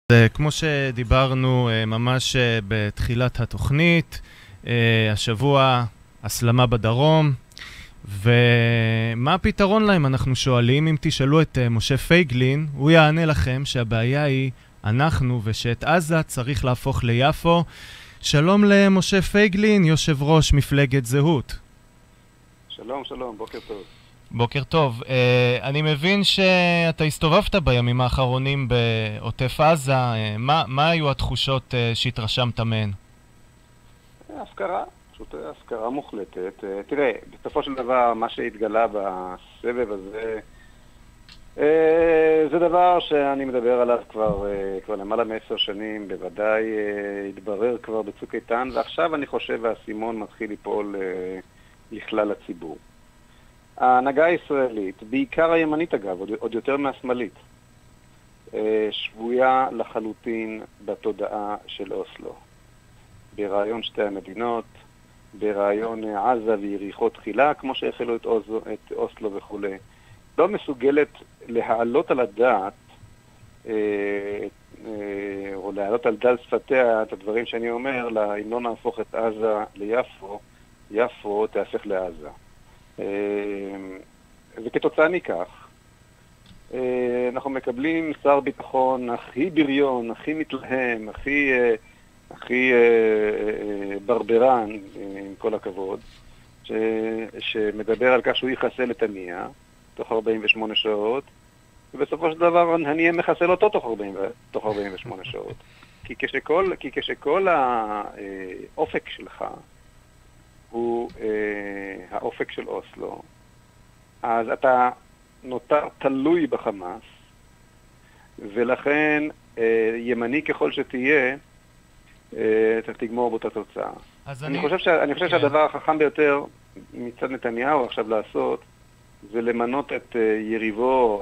כמו שדיברנו ממש בתחילת התוכנית, השבוע הסלמה בדרום, ומה הפתרון להם? אנחנו שואלים. אם תשאלו את משה פייגלין, הוא יענה לכם שהבעיה היא אנחנו, ושאת עזה צריך להפוך ליפו. שלום למשה פייגלין, יושב ראש מפלגת זהות. שלום, שלום, בוקר טוב. בוקר טוב. אני מבין שאתה הסתובבת בימים האחרונים בעוטף עזה. מה היו התחושות שהתרשמת מהן? הפקרה, פשוט הפקרה מוחלטת. תראה, בסופו של דבר, מה שהתגלה בסבב הזה, זה דבר שאני מדבר עליו כבר למעלה מ10 שנים, בוודאי התברר כבר בצוק איתן, ועכשיו אני חושב והסימון מתחיל ליפול לכלל הציבור. ההנהגה הישראלית, בעיקר הימנית אגב, עוד יותר מהשמאלית, שבויה לחלוטין בתודעה של אוסלו. ברעיון שתי המדינות, ברעיון עזה ויריחו תחילה, כמו שהחלו את אוסלו וכו'. לא מסוגלת להעלות על הדעת, או להעלות על דל שפתיה את הדברים שאני אומר, אם לא נהפוך את עזה ליפו, יפו תהפך לעזה. וכתוצאה מכך, אנחנו מקבלים שר ביטחון הכי בריון, הכי מתלהם, הכי ברברן, עם כל הכבוד, שמדבר על כך שהוא יחסל את הנייה תוך 48 שעות, ובסופו של דבר הנייה מחסל אותו תוך 48 שעות. כי כשכל האופק שלך הוא האופק של אוסלו, אז אתה נותר תלוי בחמאס, ולכן ימני ככל שתהיה, אתה תגמור באותה תוצאה. אני חושב שהדבר החכם ביותר מצד נתניהו עכשיו לעשות, זה למנות את יריבו,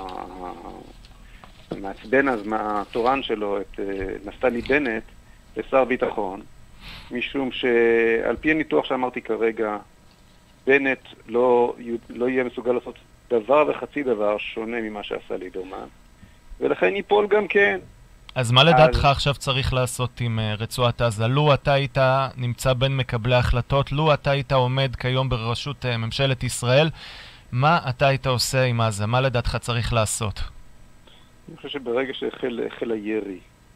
המעצבן אז מהתורן שלו, את נפתלי בנט, לשר ביטחון, משום שעל פי הניתוח שאמרתי כרגע, בנט לא יהיה מסוגל לעשות דבר וחצי דבר שונה ממה שעשה ליברמן, ולכן ייפול גם כן. אז מה לדעתך עכשיו צריך לעשות עם רצועת עזה? לו אתה היית נמצא בין מקבלי ההחלטות, לו אתה היית עומד כיום בראשות ממשלת ישראל, מה אתה היית עושה עם עזה? מה לדעתך צריך לעשות? אני חושב שברגע שהחל הירי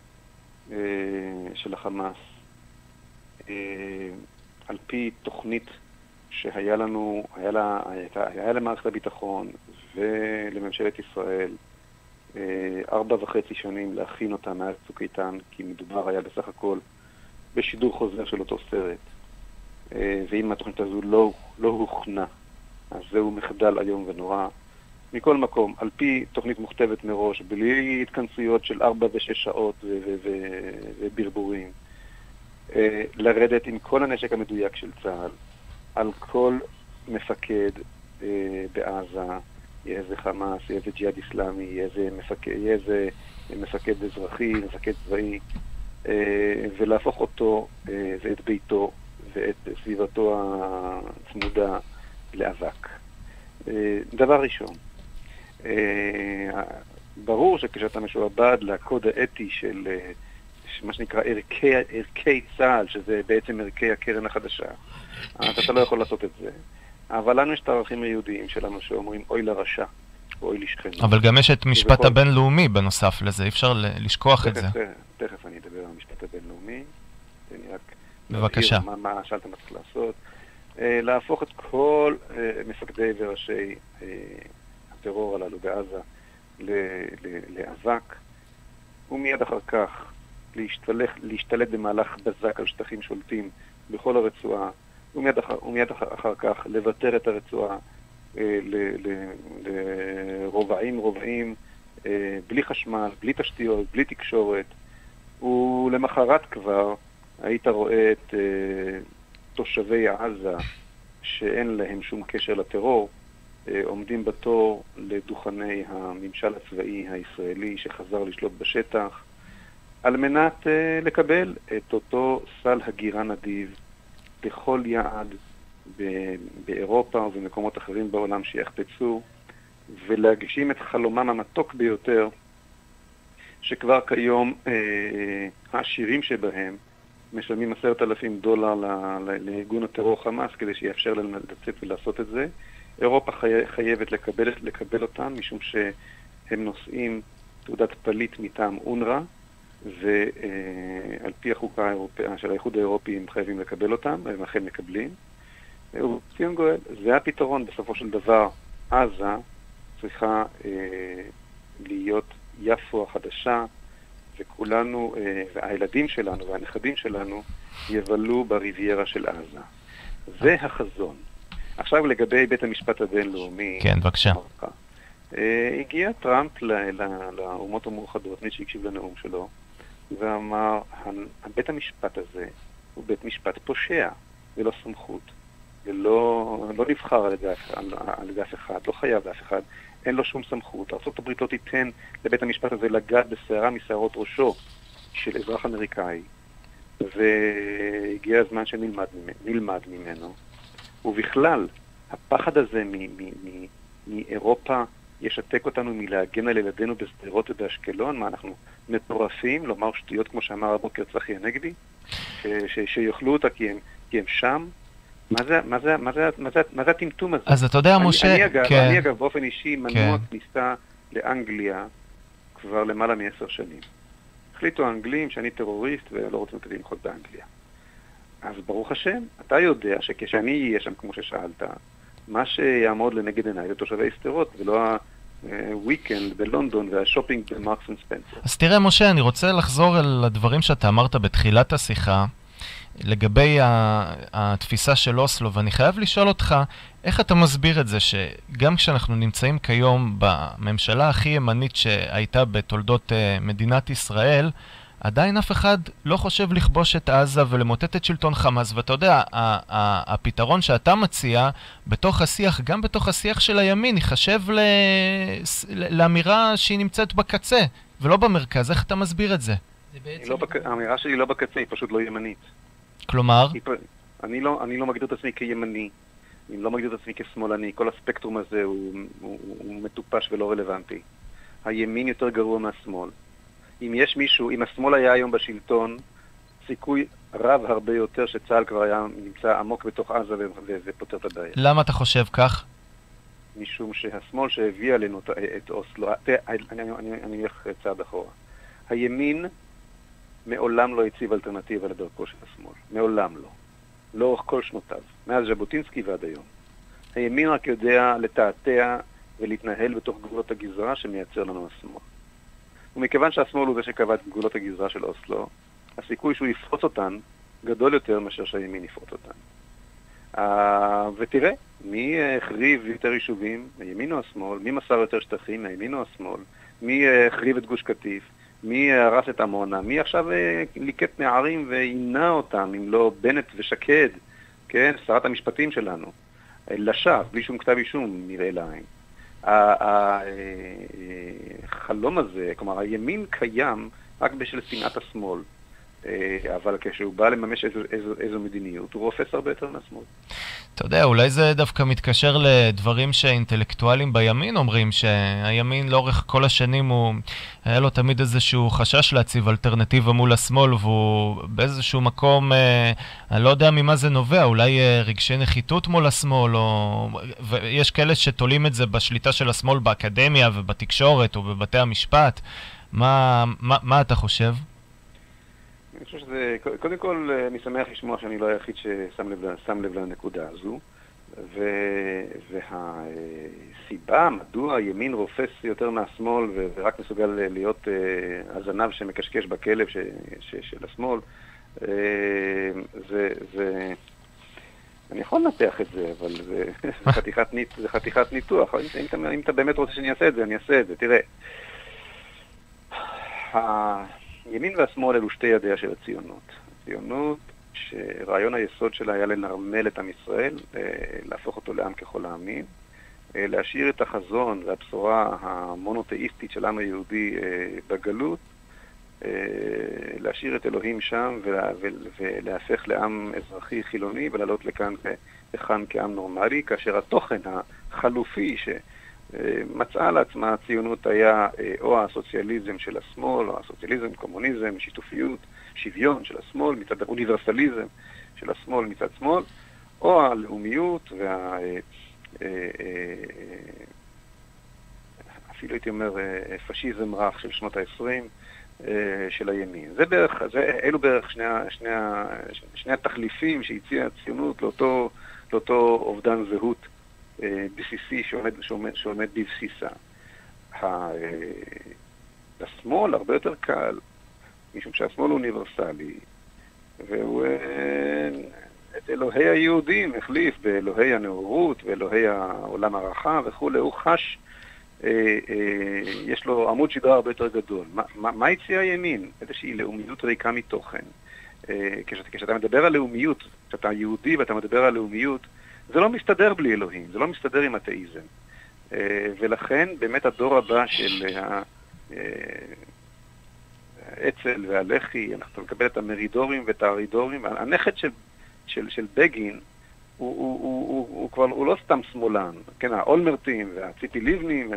של החמאס, על פי תוכנית שהיה לנו, היה למערכת הביטחון ולממשלת ישראל 4.5 שנים להכין אותה מאז צוק איתן, כי מדובר היה בסך הכל בשידור חוזר של אותו סרט. ואם התוכנית הזו לא הוכנה, אז זהו מחדל היום ונורא. מכל מקום, על פי תוכנית מוכתבת מראש, בלי התכנסויות של 4 ו6 שעות וברבורים, לרדת עם כל הנשק המדויק של צה"ל, על כל מפקד בעזה, יהיה איזה חמאס, יהיה איזה ג'יהאד איסלאמי, יהיה איזה מפקד אזרחי, מפקד צבאי, ולהפוך אותו ואת ביתו ואת סביבתו הצמודה לאבק. דבר ראשון, ברור שכשאתה משועבד לקוד האתי של מה שנקרא ערכי צה"ל, שזה בעצם ערכי הקרן החדשה, אז אתה לא יכול לעשות את זה. אבל לנו יש את הערכים היהודיים שלנו שאומרים אוי לרשע, או אוי לשכנו. אבל גם יש את משפט הבינלאומי בנוסף לזה, אי אפשר לשכוח את זה. תכף אני אדבר על המשפט הבינלאומי. אני רק בבקשה. מה שאלת מה צריך לעשות. להפוך את כל מפקדי וראשי הטרור הללו בעזה לאבק, ומיד אחר כך להשתלט במהלך בזק על שטחים שולטים בכל הרצועה, ומיד אחר כך לוותר את הרצועה לרובעים, בלי חשמל, בלי תשתיות, בלי תקשורת, ולמחרת כבר היית רואה את תושבי עזה שאין להם שום קשר לטרור, עומדים בתור לדוכני הממשל הצבאי הישראלי שחזר לשלוט בשטח, על מנת לקבל את אותו סל הגירה נדיב בכל יעד באירופה ובמקומות אחרים בעולם שיחפצו, ולהגשים את חלומם המתוק ביותר שכבר כיום העשירים שבהם משלמים $10,000 לארגון הטרור חמאס כדי שיאפשר להם לצאת ולעשות את זה. אירופה חייבת לקבל אותם, משום שהם נושאים תעודת פליט מטעם אונר"א, ועל פי החוקה של האיחוד האירופי הם חייבים לקבל אותם, והם אכן מקבלים. ציון גואל, זה הפתרון בסופו של דבר. עזה צריכה להיות יפו החדשה, וכולנו, והילדים שלנו והנכדים שלנו יבלו בריביירה של עזה. זה החזון. עכשיו לגבי בית המשפט הבינלאומי. כן, בבקשה. הגיע טראמפ לאומות המאוחדות, מי שהקשיב לנאום שלו, ואמר, בית המשפט הזה הוא בית משפט פושע, ולא סמכות, ולא נבחר על ידי אף אחד, לא חייב לאף אחד, אין לו שום סמכות. ארצות הברית לא תיתן לבית המשפט הזה לגעת בשערה משערות ראשו של אזרח אמריקאי, והגיע הזמן שנלמד ממנו. ובכלל, הפחד הזה מאירופה ישתק אותנו מלהגן על ילדינו בשדרות ובאשקלון. מה, אנחנו מטורפים לומר שטויות כמו שאמר הבוקר צחי הנגבי? שיאכלו אותה כי הם שם? מה זה הטמטום הזה? אז אתה יודע, משה... אני אגב באופן אישי מנוע כניסה לאנגליה כבר למעלה מ10 שנים. החליטו האנגלים שאני טרוריסט ולא רוצים אותי לנחות באנגליה. אז ברוך השם, אתה יודע שכשאני אהיה שם כמו ששאלת, מה שיעמוד לנגד עיניי לתושבי שדרות, ולא הוויקנד בלונדון והשופינג במרקס אנד ספנסר. אז תראה, משה, אני רוצה לחזור אל הדברים שאתה אמרת בתחילת השיחה, לגבי התפיסה של אוסלו, ואני חייב לשאול אותך, איך אתה מסביר את זה שגם כשאנחנו נמצאים כיום בממשלה הכי ימנית שהייתה בתולדות מדינת ישראל, עדיין אף אחד לא חושב לכבוש את עזה ולמוטט את שלטון חמאס, ואתה יודע, הפתרון שאתה מציע בתוך השיח, גם בתוך השיח של הימין, יחשב לאמירה שהיא נמצאת בקצה, ולא במרכז. איך אתה מסביר את זה? האמירה שלי לא בקצה, היא פשוט לא ימנית. כלומר? אני לא מגדיר את עצמי כימני, אני לא מגדיר את עצמי כשמאלני, כל הספקטרום הזה הוא מטופש ולא רלוונטי. הימין יותר גרוע מהשמאל. אם השמאל היה היום בשלטון, סיכוי רב הרבה יותר שצה"ל כבר היה נמצא עמוק בתוך עזה ופותר את הבעיה. למה אתה חושב כך? משום שהשמאל שהביא עלינו את אוסלו, אני אלך צעד אחורה. הימין מעולם לא הציב אלטרנטיבה לדרכו של השמאל. מעולם לא. לאורך כל שנותיו. מאז ז'בוטינסקי ועד היום. הימין רק יודע לתעתע ולהתנהל בתוך גבולות הגזרה שמייצר לנו השמאל. ומכיוון שהשמאל הוא זה שקבע את גבולות הגזרה של אוסלו, הסיכוי שהוא יפרוץ אותן גדול יותר מאשר שהימין יפרוץ אותן. ותראה, מי החריב יותר יישובים, הימין או השמאל, מי מסר יותר שטחים, הימין או השמאל, מי החריב את גוש קטיף, מי הרס את עמונה, מי עכשיו ליקט נערים ועינה אותם, אם לא בנט ושקד, כן, שרת המשפטים שלנו, לשווא, בלי שום כתב אישום נראה לעין. החלום הזה, כלומר הימין קיים רק בשביל שנאת השמאל, אבל כשהוא בא לממש איזו מדיניות, הוא רופס הרבה יותר מהשמאל. אתה יודע, אולי זה דווקא מתקשר לדברים שהאינטלקטואלים בימין אומרים, שהימין לאורך כל השנים היה לו תמיד איזשהו חשש להציב אלטרנטיבה מול השמאל, והוא באיזשהו מקום, אני לא יודע ממה זה נובע, אולי רגשי נחיתות מול השמאל, ויש כאלה שתולים את זה בשליטה של השמאל באקדמיה ובתקשורת ובבתי המשפט. מה אתה חושב? אני חושב שזה, קודם כל, אני שמח לשמוע שאני לא היחיד ששם לב לנקודה הזו, והסיבה מדוע הימין רופס יותר מהשמאל ורק מסוגל להיות הזנב שמקשקש בכלב של השמאל, אני יכול לנתח את זה, אבל זה חתיכת ניתוח. אם אתה באמת רוצה שאני אעשה את זה, אני אעשה את זה. תראה, הימין והשמאל אלו שתי ידיה של הציונות. הציונות שרעיון היסוד שלה היה לנרמל את עם ישראל, להפוך אותו לעם ככל העמים, להשאיר את החזון והבשורה המונותאיסטית של העם היהודי בגלות, להשאיר את אלוהים שם ולהפך לעם אזרחי חילוני ולעלות לכאן כעם נורמלי, כאשר התוכן החלופי מצאה לעצמה הציונות היה או הסוציאליזם של השמאל, או הסוציאליזם, קומוניזם, שיתופיות, שוויון של השמאל, מצד אוניברסליזם של השמאל מצד שמאל, או הלאומיות אפילו הייתי אומר פשיזם רך של שנות ה-20 של הימין. אלו בערך שני התחליפים שהציעה הציונות לאותו אובדן זהות בסיסי שעומד בבסיסה. השמאל הרבה יותר קל, משום שהשמאל הוא אוניברסלי, והוא את אלוהי היהודים החליף באלוהי הנאורות ואלוהי העולם הרחב וכו'. הוא חש, יש לו עמוד שדרה הרבה יותר גדול. מה הציע הימין? איזושהי לאומיות ריקה מתוכן. כשאתה מדבר על לאומיות, כשאתה יהודי ואתה מדבר על לאומיות, זה לא מסתדר בלי אלוהים, זה לא מסתדר עם אתאיזם. ולכן באמת הדור הבא של האצ"ל והלח"י, אנחנו נקבל את המרידורים ואת הארידורים, הנכד של בגין הוא כבר לא סתם שמאלן, כן, האולמרטים והציפי לבנים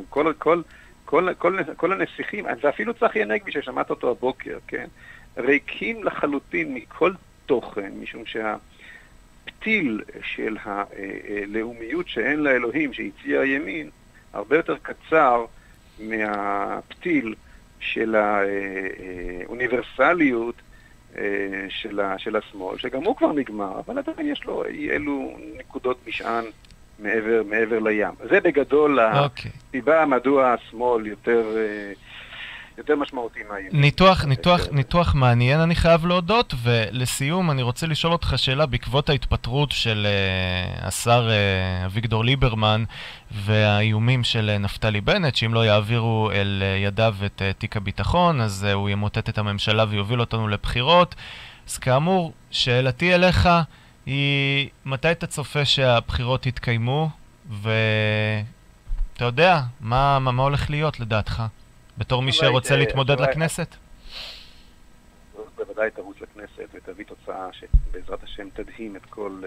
כל הנסיכים, ואפילו צחי הנגבי ששמעת אותו הבוקר, כן, ריקים לחלוטין מכל תוכן, משום הפתיל של הלאומיות שאין לה אלוהים שהציע הימין הרבה יותר קצר מהפתיל של האוניברסליות של השמאל, שגם הוא כבר נגמר, אבל עדיין יש לו אלו נקודות משען מעבר לים. זה בגדול הסיבה מדוע השמאל יותר משמעותי מהימין. ניתוח מעניין, אני חייב להודות, ולסיום אני רוצה לשאול אותך שאלה בעקבות ההתפטרות של השר אביגדור ליברמן והאיומים של נפתלי בנט, שאם לא יעבירו אל ידיו את תיק הביטחון, אז הוא ימוטט את הממשלה ויוביל אותנו לבחירות. אז כאמור, שאלתי אליך היא, מתי אתה צופה שהבחירות יתקיימו, ואתה יודע, מה הולך להיות לדעתך? בתור מי שרוצה להתמודד לכנסת? זאת בוודאי תרוץ לכנסת ותביא תוצאה שבעזרת השם תדהים את כל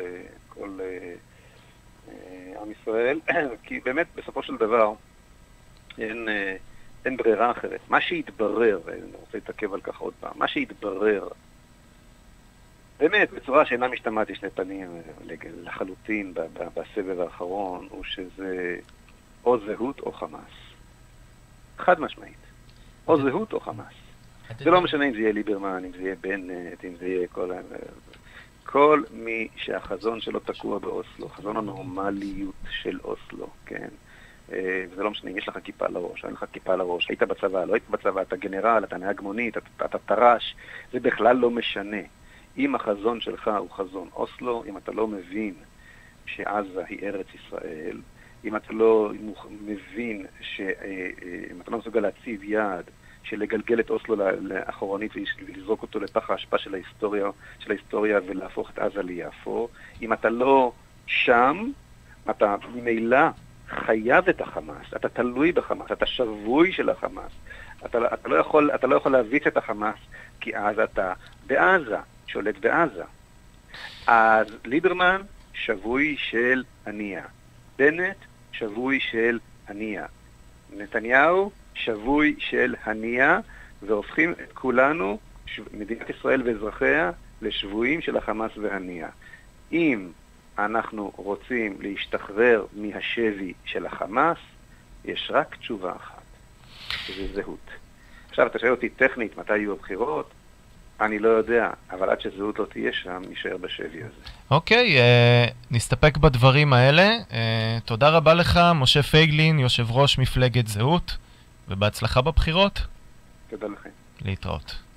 עם ישראל, כי באמת בסופו של דבר אין ברירה אחרת. מה שהתברר, ואני רוצה להתעכב על כך עוד פעם, מה שהתברר באמת בצורה שאינה משתמעת לשני פנים לחלוטין בסבב האחרון, הוא שזה או זהות או חמאס. חד משמעית. או זהות או חמאס. זה לא משנה אם זה יהיה ליברמן, אם זה יהיה בנט, אם זה יהיה כל מי שהחזון שלו תקוע באוסלו, חזון הנורמליות של אוסלו, כן? וזה לא משנה אם יש לך כיפה על הראש, אין לך כיפה על הראש, היית בצבא, לא היית בצבא, אתה גנרל, אתה נהג מונית, אתה תרש, זה בכלל לא משנה. אם החזון שלך הוא חזון אוסלו, אם אתה לא מבין שעזה היא ארץ ישראל, אם אתה לא מבין אם אתה לא מסוגל להציב יעד של לגלגל את אוסלו לאחורנית ולזרוק אותו לפח ההשפעה של ההיסטוריה ולהפוך את עזה ליפו, אם אתה לא שם, אתה ממילא חייב את החמאס, אתה תלוי בחמאס, אתה שבוי של החמאס, אתה לא יכול להביץ את החמאס, כי אז אתה בעזה, שולט בעזה. אז ליברמן שבוי של הנייה, בנט שבוי של הנייה, נתניהו שבוי של הנייה, והופכים את כולנו, מדינת ישראל ואזרחיה, לשבויים של החמאס והנייה. אם אנחנו רוצים להשתחרר מהשבי של החמאס, יש רק תשובה אחת, שזה זהות. עכשיו אתה שואל אותי טכנית מתי יהיו הבחירות, אני לא יודע, אבל עד שזהות לא תהיה שם, נשאר בשבי הזה. אוקיי, נסתפק בדברים האלה. תודה רבה לך, משה פייגלין, יושב ראש מפלגת זהות, ובהצלחה בבחירות. תודה לכם. להתראות.